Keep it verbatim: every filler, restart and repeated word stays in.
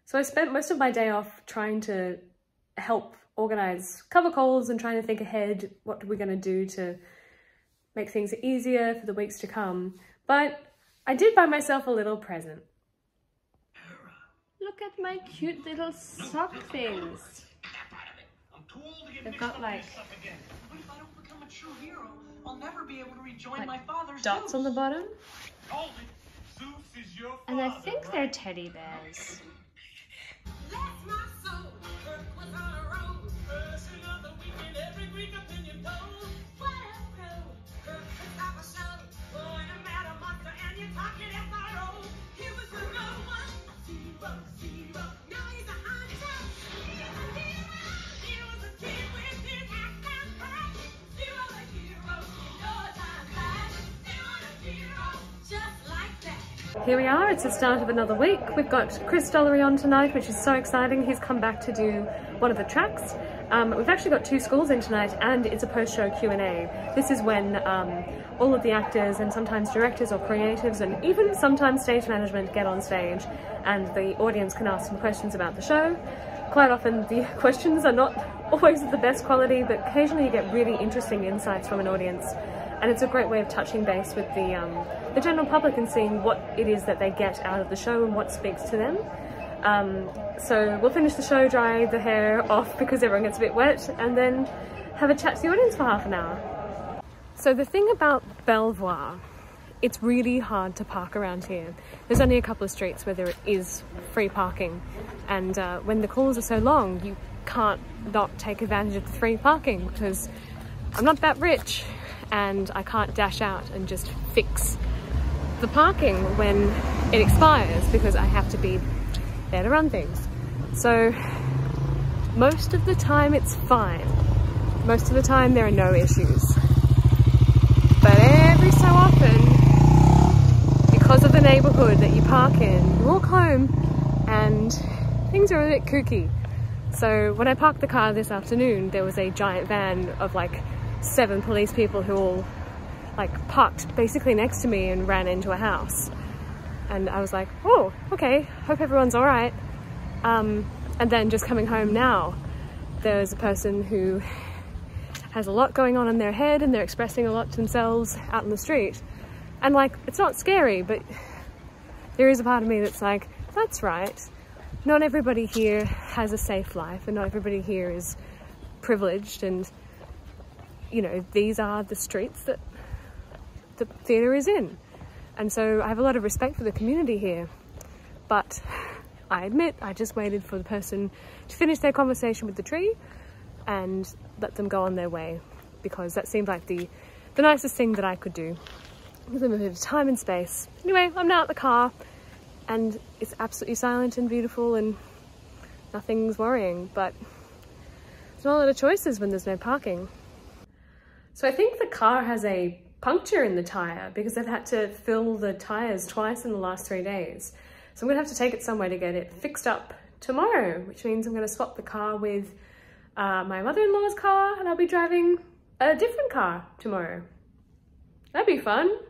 So I spent most of my day off trying to help organise cover calls and trying to think ahead, what are we going to do to make things easier for the weeks to come. But I did buy myself a little present. Look at my cute little sock things. They've got like, like dots on the bottom. And I think they're teddy bears. Here we are, it's the start of another week. We've got Chris Dollery on tonight, which is so exciting. He's come back to do one of the tracks. Um, we've actually got two schools in tonight, and it's a post-show Q and A. This is when um, all of the actors and sometimes directors or creatives and even sometimes stage management get on stage and the audience can ask some questions about the show. Quite often the questions are not always of the best quality, but occasionally you get really interesting insights from an audience. And it's a great way of touching base with the, um, the general public and seeing what it is that they get out of the show and what speaks to them. Um, so we'll finish the show, dry the hair off because everyone gets a bit wet, and then have a chat to the audience for half an hour. So the thing about Belvoir, it's really hard to park around here. There's only a couple of streets where there is free parking, and uh, when the calls are so long, you can't not take advantage of the free parking because I'm not that rich. And I can't dash out and just fix the parking when it expires because I have to be there to run things. So most of the time it's fine. Most of the time there are no issues. But every so often, because of the neighbourhood that you park in, you walk home and things are a bit kooky. So when I parked the car this afternoon, there was a giant van of like seven police people who all like parked basically next to me and ran into a house. And I was like, oh, okay, hope everyone's all right. Um, and then just coming home now, there's a person who has a lot going on in their head and they're expressing a lot to themselves out in the street. And like, it's not scary, but there is a part of me that's like, that's right. Not everybody here has a safe life and not everybody here is privileged, and you know, these are the streets that the theatre is in. And so I have a lot of respect for the community here. But I admit, I just waited for the person to finish their conversation with the tree and let them go on their way, because that seemed like the, the nicest thing that I could do. Give them a bit of time and space. Anyway, I'm now at the car and it's absolutely silent and beautiful and nothing's worrying, but there's not a lot of choices when there's no parking. So I think the car has a puncture in the tyre because they've had to fill the tyres twice in the last three days. So I'm gonna have to take it somewhere to get it fixed up tomorrow, which means I'm gonna swap the car with uh, my mother-in-law's car and I'll be driving a different car tomorrow. That'd be fun.